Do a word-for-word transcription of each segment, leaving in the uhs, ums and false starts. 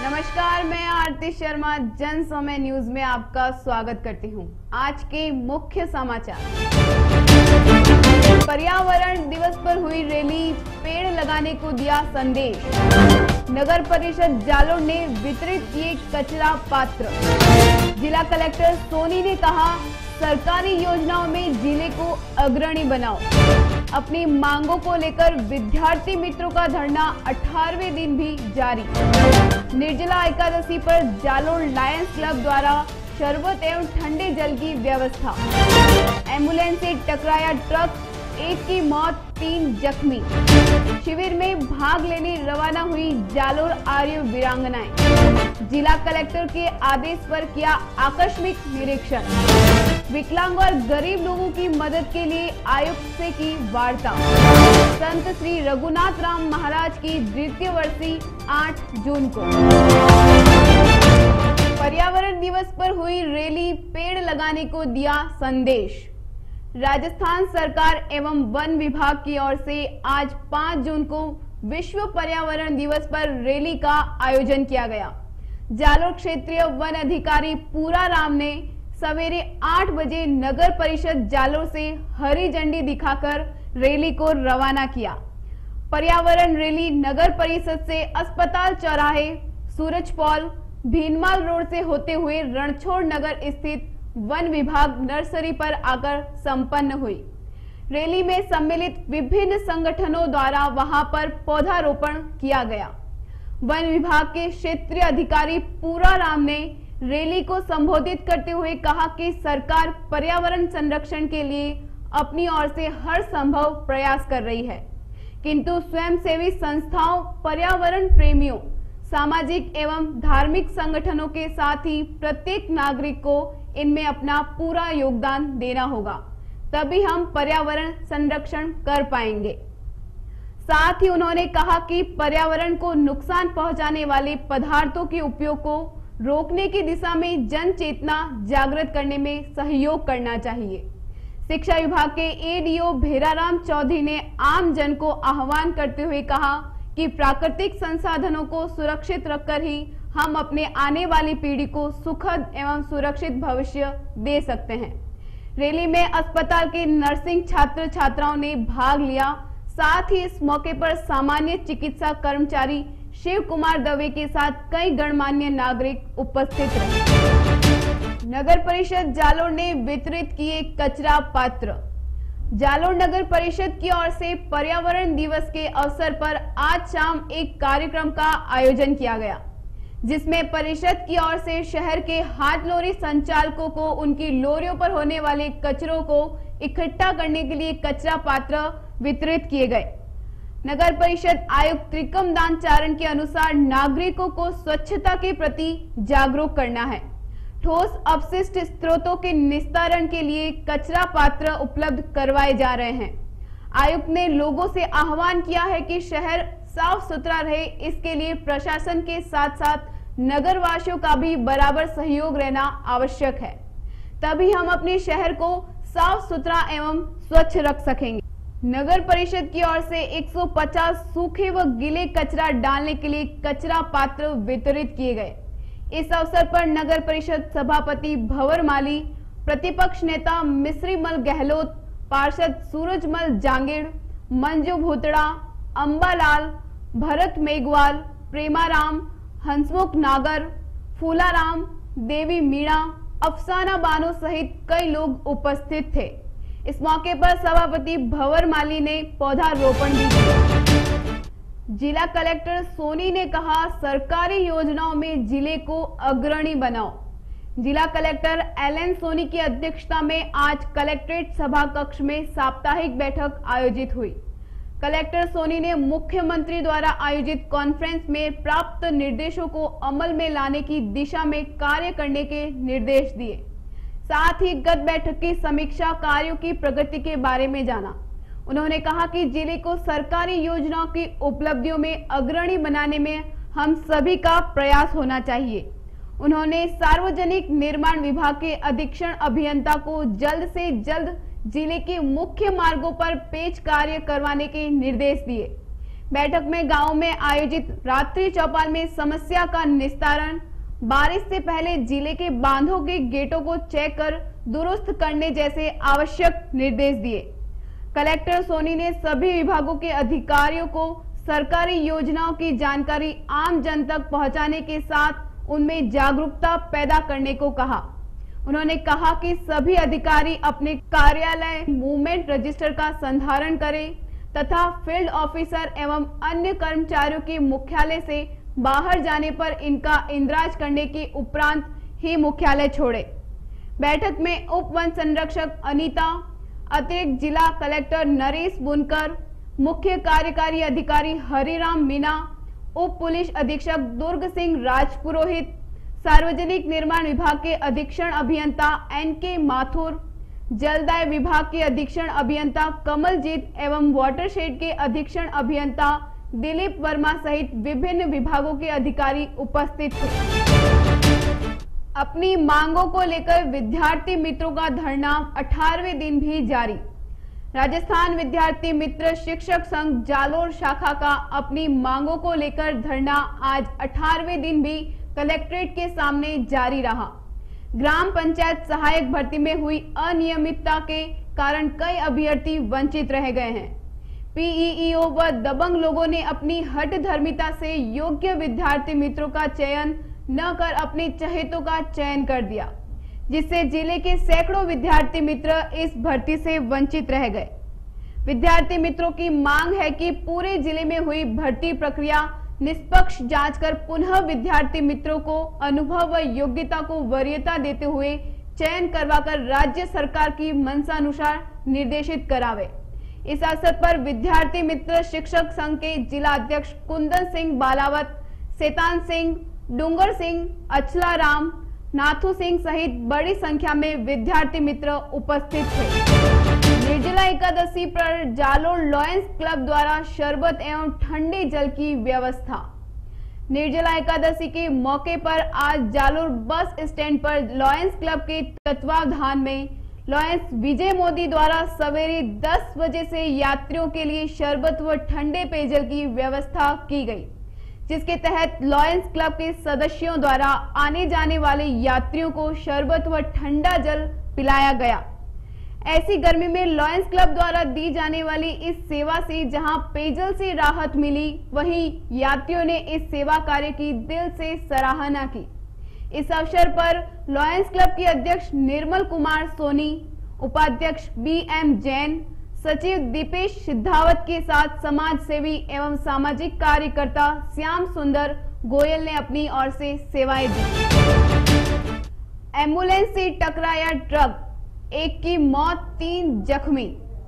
नमस्कार, मैं आरती शर्मा जन समय न्यूज में आपका स्वागत करती हूं। आज के मुख्य समाचार। पर्यावरण दिवस पर हुई रैली, पेड़ लगाने को दिया संदेश। नगर परिषद जालोर ने वितरित किए कचरा पात्र। जिला कलेक्टर सोनी ने कहा, सरकारी योजनाओं में जिले को अग्रणी बनाओ। अपनी मांगों को लेकर विद्यार्थी मित्रों का धरना अठारहवें दिन भी जारी। निर्जला एकादशी पर जालोर लायंस क्लब द्वारा शरबत एवं ठंडे जल की व्यवस्था। एम्बुलेंस से टकराया ट्रक, एक की मौत, तीन जख्मी। शिविर में भाग लेने रवाना हुई जालोर आर्य वीरांगनाएं। जिला कलेक्टर के आदेश पर किया आकस्मिक निरीक्षण। विकलांग और गरीब लोगों की मदद के लिए आयुक्त से की वार्ता। संत श्री रघुनाथ राम महाराज की द्वितीय वर्षी आठ जून को। पर्यावरण दिवस पर हुई रैली, पेड़ लगाने को दिया संदेश। राजस्थान सरकार एवं वन विभाग की ओर से आज पाँच जून को विश्व पर्यावरण दिवस पर रैली का आयोजन किया गया। जालोर क्षेत्रीय वन अधिकारी पूरा राम ने सवेरे आठ बजे नगर परिषद जालोर से हरी झंडी दिखाकर रैली को रवाना किया। पर्यावरण रैली नगर परिषद से अस्पताल चौराहे, सूरजपौल, भीनमाल रोड से होते हुए रणछोड़ नगर स्थित वन विभाग नर्सरी पर आकर संपन्न हुई। रैली में सम्मिलित विभिन्न संगठनों द्वारा वहां पर पौधारोपण किया गया। वन विभाग के क्षेत्रीय अधिकारी पूरा राम ने रैली को संबोधित करते हुए कहा कि सरकार पर्यावरण संरक्षण के लिए अपनी ओर से हर संभव प्रयास कर रही है, किंतु स्वयंसेवी संस्थाओं, पर्यावरण प्रेमियों, सामाजिक एवं धार्मिक संगठनों के साथ ही प्रत्येक नागरिक को इनमें अपना पूरा योगदान देना होगा, तभी हम पर्यावरण संरक्षण कर पाएंगे। साथ ही उन्होंने कहा कि पर्यावरण को नुकसान पहुंचाने वाले पदार्थों के उपयोग को रोकने की दिशा में जन चेतना जागृत करने में सहयोग करना चाहिए। शिक्षा विभाग के एडीओ भेराराम चौधरी ने आम जन को आह्वान करते हुए कहा कि प्राकृतिक संसाधनों को सुरक्षित रखकर ही हम अपने आने वाली पीढ़ी को सुखद एवं सुरक्षित भविष्य दे सकते हैं। रैली में अस्पताल के नर्सिंग छात्र छात्राओं ने भाग लिया। साथ ही इस मौके पर सामान्य चिकित्सा कर्मचारी शिव कुमार दवे के साथ कई गणमान्य नागरिक उपस्थित रहे। नगर परिषद जालोर ने वितरित किए कचरा पात्र। जालोर नगर परिषद की ओर से पर्यावरण दिवस के अवसर पर आज शाम एक कार्यक्रम का आयोजन किया गया, जिसमें परिषद की ओर से शहर के हाथ लोरी संचालकों को उनकी लोरियों पर होने वाले कचरों को इकट्ठा करने के लिए कचरा पात्र वितरित किए गए। नगर परिषद आयुक्त त्रिकम दान चारण के अनुसार नागरिकों को स्वच्छता के प्रति जागरूक करना है। ठोस अपशिष्ट स्रोतों के निस्तारण के लिए कचरा पात्र उपलब्ध करवाए जा रहे हैं। आयुक्त ने लोगों से आह्वान किया है कि शहर साफ सुथरा रहे, इसके लिए प्रशासन के साथ साथ नगरवासियों का भी बराबर सहयोग रहना आवश्यक है, तभी हम अपने शहर को साफ सुथरा एवं स्वच्छ रख सकेंगे। नगर परिषद की ओर से एक सौ पचास सूखे व गीले कचरा डालने के लिए कचरा पात्र वितरित किए गए। इस अवसर पर नगर परिषद सभापति भंवर माली, प्रतिपक्ष नेता मिश्रीमल गहलोत, पार्षद सूरजमल जांगिड़, मंजू भूतड़ा, अंबालाल, भरत मेघवाल, प्रेमाराम, हंसमुख नागर, फूलाराम, देवी मीणा, अफसाना बानो सहित कई लोग उपस्थित थे। इस मौके पर सभापति भंवर माली ने पौधारोपण भी किया। जिला कलेक्टर सोनी ने कहा, सरकारी योजनाओं में जिले को अग्रणी बनाओ। जिला कलेक्टर एल एन सोनी की अध्यक्षता में आज कलेक्ट्रेट सभा कक्ष में साप्ताहिक बैठक आयोजित हुई। कलेक्टर सोनी ने मुख्यमंत्री द्वारा आयोजित कॉन्फ्रेंस में प्राप्त निर्देशों को अमल में लाने की दिशा में कार्य करने के निर्देश दिए। साथ ही गत बैठक की समीक्षा कार्यों की प्रगति के बारे में जाना। उन्होंने कहा कि जिले को सरकारी योजनाओं की उपलब्धियों में अग्रणी बनाने में हम सभी का प्रयास होना चाहिए। उन्होंने सार्वजनिक निर्माण विभाग के अधीक्षण अभियंता को जल्द से जल्द जिले के मुख्य मार्गों पर पेच कार्य करवाने के निर्देश दिए। बैठक में गांव में आयोजित रात्रि चौपाल में समस्या का निस्तारण, बारिश से पहले जिले के बांधों के गेटों को चेक कर दुरुस्त करने जैसे आवश्यक निर्देश दिए। कलेक्टर सोनी ने सभी विभागों के अधिकारियों को सरकारी योजनाओं की जानकारी आम जन तक पहुंचाने के साथ उनमें जागरूकता पैदा करने को कहा। उन्होंने कहा कि सभी अधिकारी अपने कार्यालय मूवमेंट रजिस्टर का संधारण करें तथा फील्ड ऑफिसर एवं अन्य कर्मचारियों के मुख्यालय से बाहर जाने पर इनका इंद्राज करने के उपरांत ही मुख्यालय छोड़े। बैठक में उप वन संरक्षक अनीता, अतिरिक्त जिला कलेक्टर नरेश बुनकर, मुख्य कार्यकारी अधिकारी हरिराम मीना, उप पुलिस अधीक्षक दुर्ग सिंह राजपुरोहित, सार्वजनिक निर्माण विभाग के अधीक्षण अभियंता एन के माथुर, जलदाय विभाग के अधीक्षण अभियंता कमलजीत एवं वाटरशेड के अधीक्षण अभियंता दिलीप वर्मा सहित विभिन्न विभागों के अधिकारी उपस्थित थे। अपनी मांगों को लेकर विद्यार्थी मित्रों का धरना अठारहवें दिन भी जारी। राजस्थान विद्यार्थी मित्र शिक्षक संघ जालोर शाखा का अपनी मांगों को लेकर धरना आज अठारहवें दिन भी कलेक्ट्रेट के सामने जारी रहा। ग्राम पंचायत सहायक भर्ती में हुई अनियमितता के कारण कई अभ्यर्थी वंचित रह गए हैं। पीईईओ व दबंग लोगों ने अपनी हठ धर्मिता से योग्य विद्यार्थी मित्रों का चयन न कर अपने चहेतों का चयन कर दिया, जिससे जिले के सैकड़ों विद्यार्थी मित्र इस भर्ती से वंचित रह गए। विद्यार्थी मित्रों की मांग है कि पूरे जिले में हुई भर्ती प्रक्रिया निष्पक्ष जांच कर पुनः विद्यार्थी मित्रों को अनुभव व योग्यता को वरीयता देते हुए चयन करवाकर राज्य सरकार की मंशानुसार निर्देशित करावे। इस अवसर पर विद्यार्थी मित्र शिक्षक संघ के जिला अध्यक्ष कुंदन सिंह बालावत, शैतान सिंह, डूंगर सिंह, अचला राम, नाथू सिंह सहित बड़ी संख्या में विद्यार्थी मित्र उपस्थित थे। निर्जला एकादशी पर जालोर लॉयंस क्लब द्वारा शरबत एवं ठंडे जल की व्यवस्था। निर्जला एकादशी के मौके पर आज जालोर बस स्टैंड पर लॉयंस क्लब के तत्वावधान में लॉयंस विजय मोदी द्वारा सवेरे दस बजे से यात्रियों के लिए शरबत व ठंडे पेयजल की व्यवस्था की गई, जिसके तहत लॉयंस क्लब के सदस्यों द्वारा आने जाने वाले यात्रियों को शरबत व ठंडा जल पिलाया गया। ऐसी गर्मी में लॉयंस क्लब द्वारा दी जाने वाली इस सेवा से जहां पेयजल से राहत मिली, वहीं यात्रियों ने इस सेवा कार्य की दिल से सराहना की। इस अवसर पर लॉयंस क्लब के अध्यक्ष निर्मल कुमार सोनी, उपाध्यक्ष बी एम जैन, सचिव दीपेश सिद्धावत के साथ समाज सेवी एवं सामाजिक कार्यकर्ता श्याम सुंदर गोयल ने अपनी ओर से सेवाएं दी। एम्बुलेंस से टकराया ट्रक, एक की मौत, तीन जख्मी।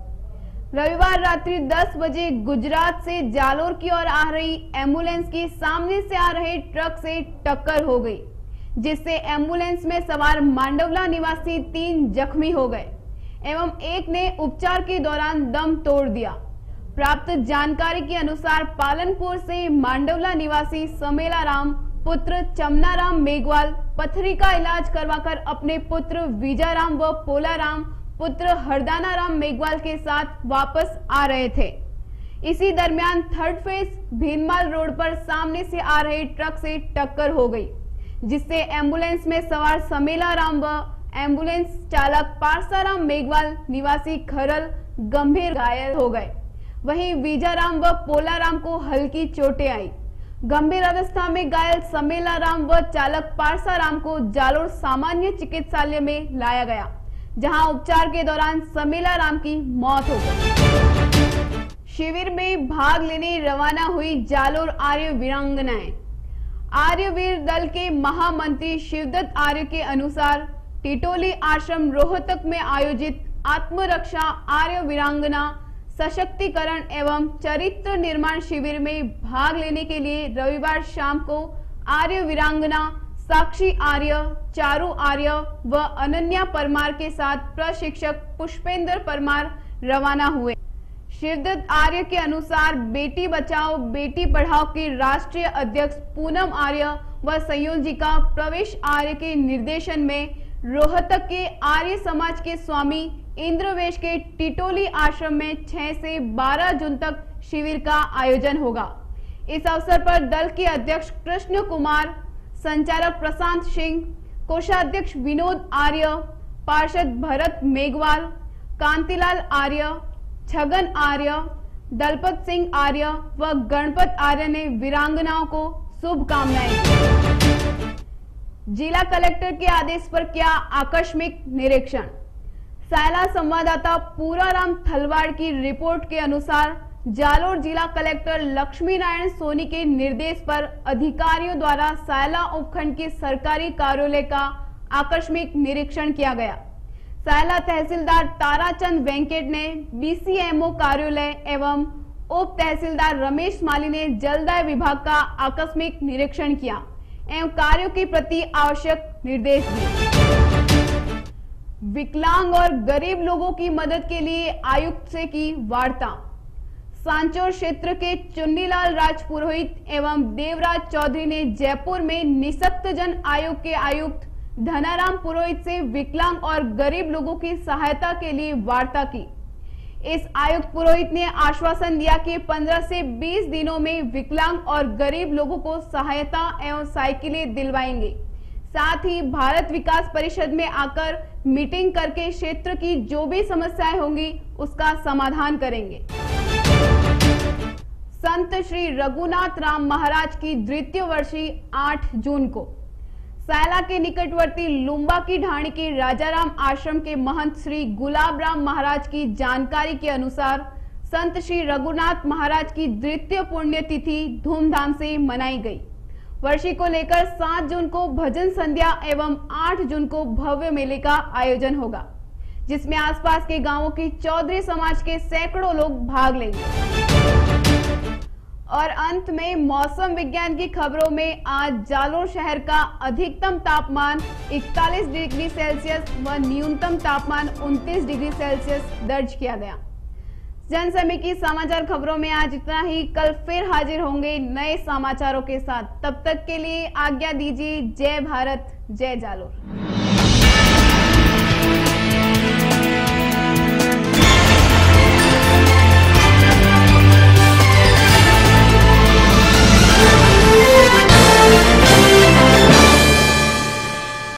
रविवार रात्रि दस बजे गुजरात से जालोर की ओर आ रही एम्बुलेंस की सामने से आ रहे ट्रक से टक्कर हो गई, जिससे एम्बुलेंस में सवार मांडवला निवासी तीन जख्मी हो गए एवं एक ने उपचार के दौरान दम तोड़ दिया। प्राप्त जानकारी के अनुसार पालनपुर से मांडवला निवासी समेला राम पुत्र चमनाराम मेघवाल पथरी का इलाज करवाकर अपने पुत्र विजयराम व पोलाराम पुत्र हरदाना राम मेघवाल के साथ वापस आ रहे थे। इसी दरमियान थर्ड फेज भीनमाल रोड पर सामने से आ रहे ट्रक से टक्कर हो गई, जिससे एम्बुलेंस में सवार समेला राम व एम्बुलेंस चालक पारसाराम मेघवाल निवासी खरल गंभीर घायल हो गए। वहीं विजयराम व पोलाराम को हल्की चोटें आई। गंभीर अवस्था में घायल समेला राम व चालक पारसाराम को जालोर सामान्य चिकित्सालय में लाया गया, जहां उपचार के दौरान समेला राम की मौत हो गई। शिविर में भाग लेने रवाना हुई जालोर आर्य वीरांगनाएं। आर्यवीर दल के महामंत्री शिवदत्त आर्य के अनुसार टिटोली आश्रम रोहतक में आयोजित आत्मरक्षा आर्य वीरांगना सशक्तिकरण एवं चरित्र निर्माण शिविर में भाग लेने के लिए रविवार शाम को आर्य वीरांगना साक्षी आर्य, चारू आर्य व अनन्या परमार के साथ प्रशिक्षक पुष्पेंद्र परमार रवाना हुए। शिवदत्त आर्य के अनुसार बेटी बचाओ बेटी पढ़ाओ के राष्ट्रीय अध्यक्ष पूनम आर्य व संयोजिका प्रवेश आर्य के निर्देशन में रोहतक के आर्य समाज के स्वामी इंद्रवेश के टिटोली आश्रम में छह से बारह जून तक शिविर का आयोजन होगा। इस अवसर पर दल के अध्यक्ष कृष्ण कुमार, संचालक प्रशांत सिंह, कोषाध्यक्ष विनोद आर्य, पार्षद भरत मेघवाल, कांतिलाल आर्य, छगन आर्य, दलपत सिंह आर्य व गणपत आर्य ने वीरांगनाओं को शुभकामनाएं दी। जिला कलेक्टर के आदेश पर किया आकस्मिक निरीक्षण। सायला संवाददाता पूराराम थलवाड़ की रिपोर्ट के अनुसार जालोर जिला कलेक्टर लक्ष्मी नारायण सोनी के निर्देश पर अधिकारियों द्वारा सायला उपखंड के सरकारी कार्यालय का आकस्मिक निरीक्षण किया गया। सायला तहसीलदार ताराचंद वेंकट ने बीसीएमओ कार्यालय एवं उप तहसीलदार रमेश माली ने जलदाय विभाग का आकस्मिक निरीक्षण किया एवं कार्यों के प्रति आवश्यक निर्देश दिए। विकलांग और गरीब लोगों की मदद के लिए आयुक्त से की वार्ता। सांचौर क्षेत्र के चुन्नीलाल राजपुरोहित एवं देवराज चौधरी ने जयपुर में निःशक्त जन आयोग के आयुक्त धनाराम पुरोहित से विकलांग और गरीब लोगों की सहायता के लिए वार्ता की। इस आयुक्त पुरोहित ने आश्वासन दिया कि पंद्रह से बीस दिनों में विकलांग और गरीब लोगों को सहायता एवं साइकिलें दिलवाएंगे। साथ ही भारत विकास परिषद में आकर मीटिंग करके क्षेत्र की जो भी समस्याएं होंगी उसका समाधान करेंगे। संत श्री रघुनाथ राम महाराज की द्वितीय वर्षी आठ जून को सायला के निकटवर्ती लुम्बा की ढाणी के राजाराम आश्रम के महंत श्री गुलाब राम महाराज की जानकारी के अनुसार संत श्री रघुनाथ महाराज की द्वितीय पुण्यतिथि धूमधाम से मनाई गई। वर्षी को लेकर सात जून को भजन संध्या एवं आठ जून को भव्य मेले का आयोजन होगा, जिसमें आसपास के गांवों की चौधरी समाज के सैकड़ों लोग भाग लेंगे। और अंत में मौसम विज्ञान की खबरों में आज जालोर शहर का अधिकतम तापमान इकतालीस डिग्री सेल्सियस व न्यूनतम तापमान उनतीस डिग्री सेल्सियस दर्ज किया गया। जन समय की समाचार खबरों में आज इतना ही। कल फिर हाजिर होंगे नए समाचारों के साथ। तब तक के लिए आज्ञा दीजिए। जय भारत, जय जालोर।